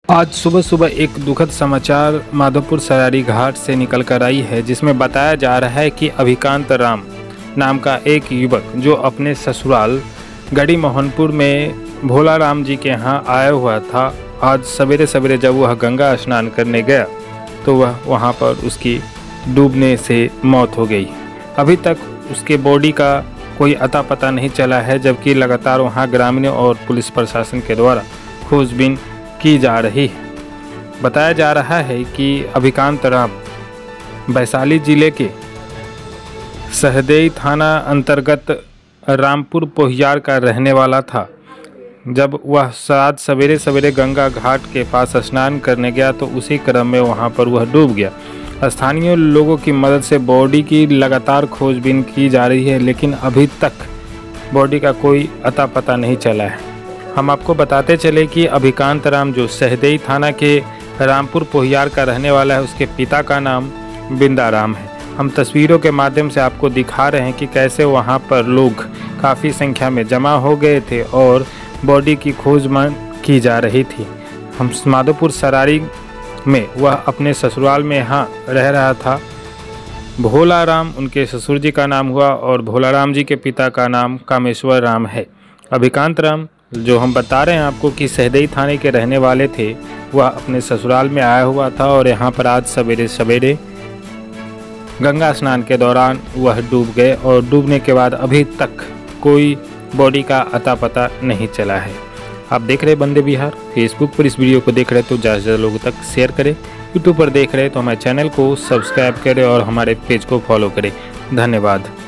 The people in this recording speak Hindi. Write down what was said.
आज सुबह सुबह एक दुखद समाचार माधोपुर सरारी घाट से निकल कर आई है, जिसमें बताया जा रहा है कि अभिकांत राम नाम का एक युवक जो अपने ससुराल गढ़ी मोहनपुर में भोला राम जी के यहाँ आया हुआ था, आज सवेरे सवेरे जब वह गंगा स्नान करने गया तो वह वहाँ पर उसकी डूबने से मौत हो गई। अभी तक उसके बॉडी का कोई अता पता नहीं चला है, जबकि लगातार वहाँ ग्रामीणों और पुलिस प्रशासन के द्वारा खोजबीन की जा रही है। बताया जा रहा है कि अभिकांत राम वैशाली जिले के सहदेई थाना अंतर्गत रामपुर पोहियार का रहने वाला था। जब वह आज सवेरे सवेरे गंगा घाट के पास स्नान करने गया तो उसी क्रम में वहां पर वह डूब गया। स्थानीय लोगों की मदद से बॉडी की लगातार खोजबीन की जा रही है, लेकिन अभी तक बॉडी का कोई अता पता नहीं चला है। हम आपको बताते चले कि अभिकांत राम जो सहदेई थाना के रामपुर पोहियार का रहने वाला है, उसके पिता का नाम बिंदा राम है। हम तस्वीरों के माध्यम से आपको दिखा रहे हैं कि कैसे वहां पर लोग काफ़ी संख्या में जमा हो गए थे और बॉडी की खोजबीन की जा रही थी। हम माधोपुर सरारी में वह अपने ससुराल में यहाँ रह रहा था। भोला राम उनके ससुर जी का नाम हुआ और भोला राम जी के पिता का नाम कामेश्वर राम है। अभिकांत राम जो हम बता रहे हैं आपको कि सहदेई थाने के रहने वाले थे, वह अपने ससुराल में आया हुआ था और यहाँ पर आज सवेरे सवेरे गंगा स्नान के दौरान वह डूब गए और डूबने के बाद अभी तक कोई बॉडी का अता पता नहीं चला है। आप देख रहे बंदे बिहार, फेसबुक पर इस वीडियो को देख रहे तो ज़्यादा से ज़्यादा लोगों तक शेयर करें। यूट्यूब पर देख रहे तो हमारे चैनल को सब्सक्राइब करें और हमारे पेज को फॉलो करें। धन्यवाद।